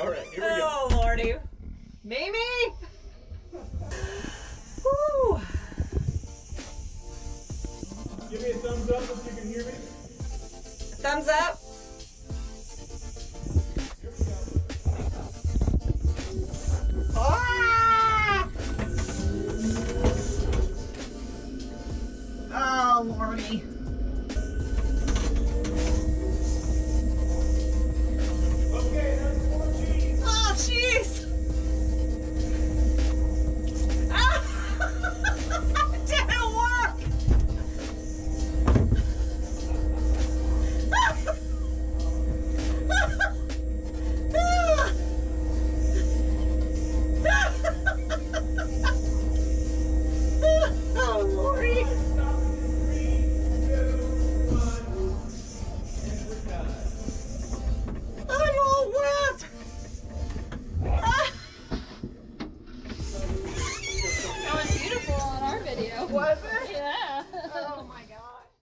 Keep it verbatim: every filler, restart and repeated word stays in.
All right, here we go. Oh, Lordy. Mimi! Woo! Give me a thumbs up if you can hear me. Thumbs up. Here we go. Ah! Oh, Lordy. Okay, that's more cheese. Oh, jeez. Ah! It didn't work. Oh, Lordy. Stop in three, two, one, and we're done. I'm all wet. Ah! That was beautiful on our video. Was it?